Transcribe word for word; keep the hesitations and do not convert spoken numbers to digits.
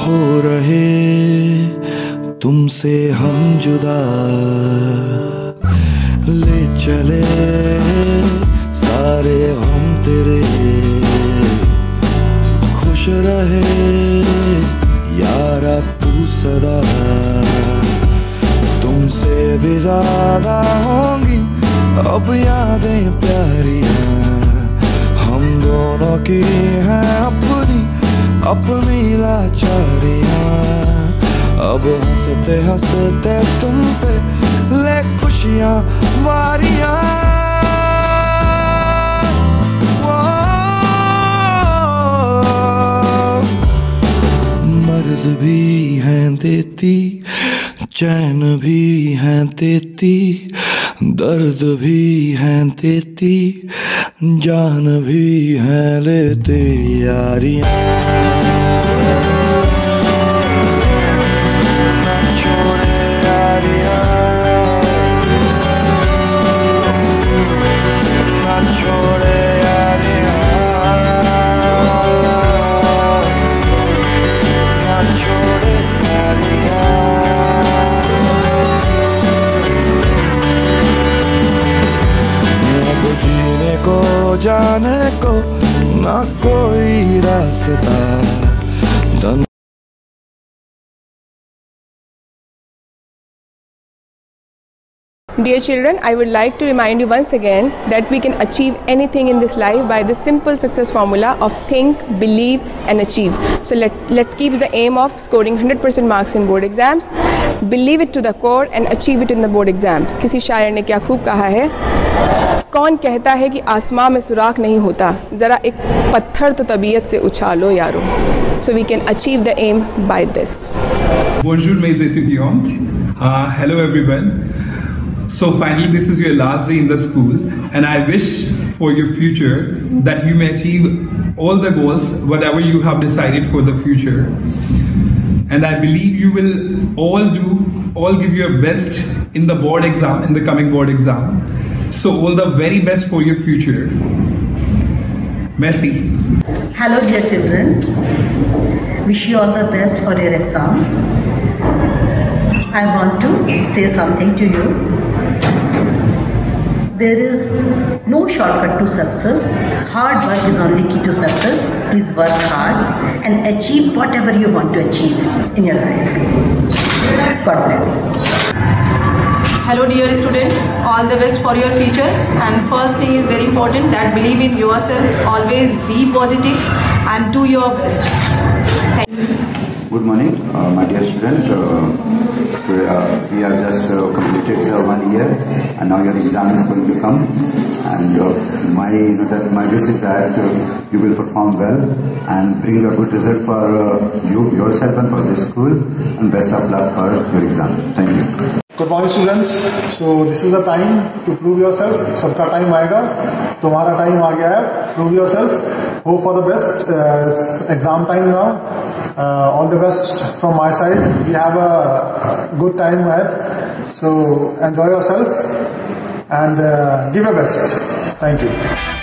हो रहे तुमसे हम जुदा, ले चले सारे गम तेरे, खुश रहे यारा तू सदा। तुमसे भी ज्यादा होंगी अब यादें प्यारियां, हम दोनों की हैं अपनी अपनी लाचारियां। अब हंसते हंसते तुम पे ले खुशियां वारियां। मर्ज भी हैं देती, चैन भी हैं देती, दर्द भी हैं देती, जान भी हैं लेते यारियां। ना छोड़े यारियां, ना छोड़े यारियां, ना छोड़े यारियां। को जाने को ना कोई रास्ता। Dear children, I would like to remind you once again that we can achieve anything in this life by the simple success formula of think, believe and achieve. So let, let's keep the aim of scoring one hundred percent marks in board exams, believe it to the core and achieve it in the board exams. किसी शायर ने क्या खूब कहा है, कौन कहता है कि आसमां में सुराख नहीं होता, ज़रा एक पत्थर तो तबीयत से उछालो यारो. So we can achieve the aim by this. Bonjour mes étudiants. Uh, hello everyone. So finally this is your last day in the school and I wish for your future that you may achieve all the goals whatever you have decided for the future. And I believe you will all do, all give your best in the board exam, in the coming board exam. So all the very best for your future. Merci. Hello dear children. Wish you all the best for your exams. I want to say something to you. There is no shortcut to success. Hard work is only key to success. Please work hard and achieve whatever you want to achieve in your life. God bless. Hello dear student, all the best for your future. And first thing is very important, that believe in yourself, always be positive and do your best. Thank you. Good morning, uh, my dear student. Uh, we, uh, we are just uh, completed uh, one year and now your exam is going to come. And uh, my, you know, that my wish is that uh, you will perform well and bring a good result for uh, you, yourself and for the school, and best of luck for your exam. Thank you. Good morning students. So this is the time to prove yourself. सबका time आएगा, तुम्हारा time आ गया है. Prove yourself. Hope for the best. Uh, it's exam time now. Uh, all the best from my side. We have a good time ahead. So enjoy yourself and uh, give your best. Thank you.